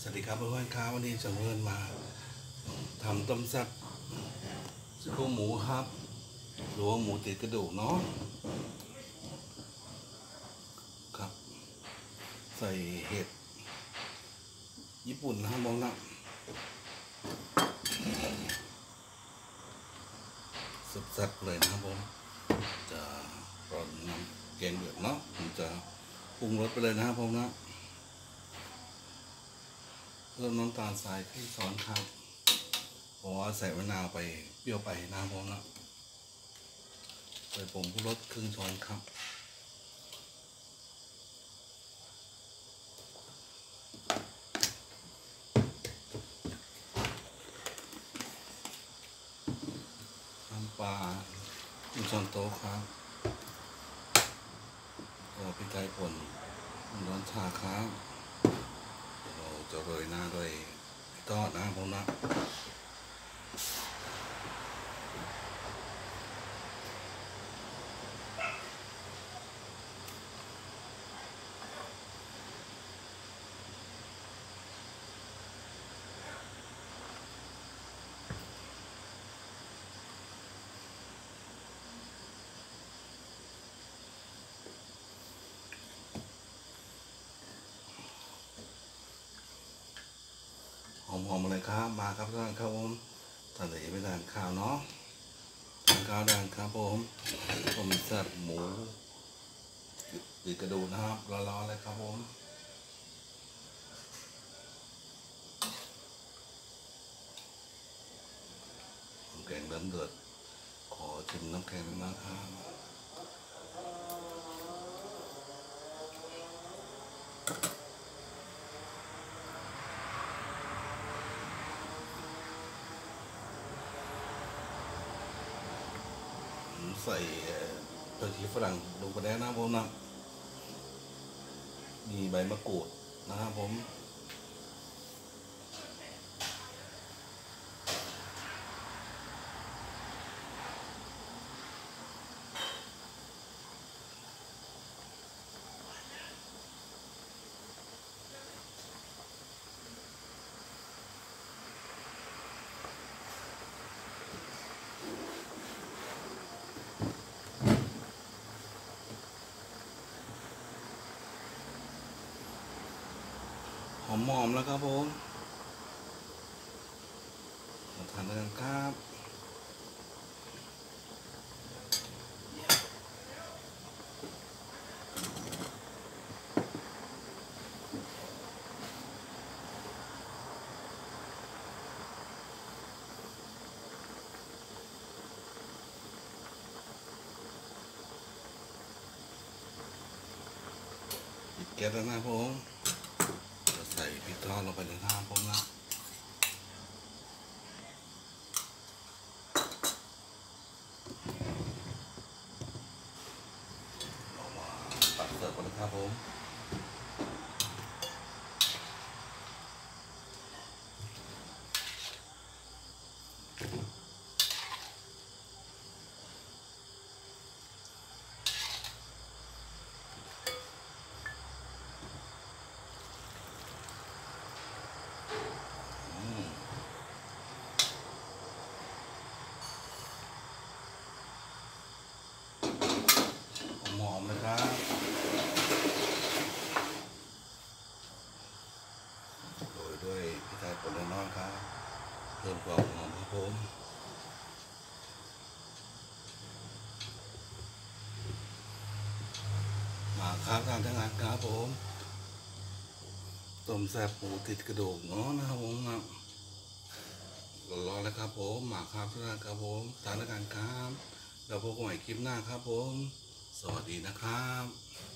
สวัสดีครับเพื่อนๆครับวันนี้จะเพื่อนมาทำต้มแซ่บซี่โครงหมูครับหรือว่าหมูติดกระดูกเนาะครับใส่เห็ดญี่ปุ่นนะครับมองนะแซ่บๆเลยนะครับผมจะรอนน้ำแกงเดือดเนาะผมจะปรุงรสไปเลยนะครับผมนะเพิ่มน้ำตาลทรายครึ่งช้อนครับเพราะว่าใส่มะนาวไปเปรี้ยวไปนะครับผมนะใส่ผงชูรสครึ่งช้อนครับน้ำปลาครึ่งช้อนโต๊ะครับก็พริกไทยป่นร้อนชาครับเราจะโรยหน้าด้วยทอดนะครับผมนะหอมๆเลยครับมาครับท่านครับผมทะเลไปทานข้าวเนาะทานข้าวทานครับผมต้มแซ่บหมูติดกระดูกนะครับร้อนๆเลยครับผมแกงเริ่มเดือดขอชิมน้ำแข็งนะครับใส่ผักชีฝรั่งลงไปแล้วนะครับผมนะมีใบมะกรูดนะครับผมหอมๆแล้วครับผมมาทานกันครับปิดแก๊สแล้วนะครับผมจะใส่พริกทอดลงไปเลยนะครับผมนะเรามาตักเสิร์ฟกันเลยครับผมหอมๆเลยครับโรยด้วยพริกไทยป่นเล็กน้อยครับเพิ่มความหอมครับผมมาครับทานทั้งงานครับผมต้มแซ่บหมูติดกระดูกเนาะนะครับผมนะร้อนๆแล้วครับผมมาครับทุกท่านครับผมทานทั้งงานครับแล้วพบกันใหม่คลิปหน้าครับผมสวัสดีนะครับ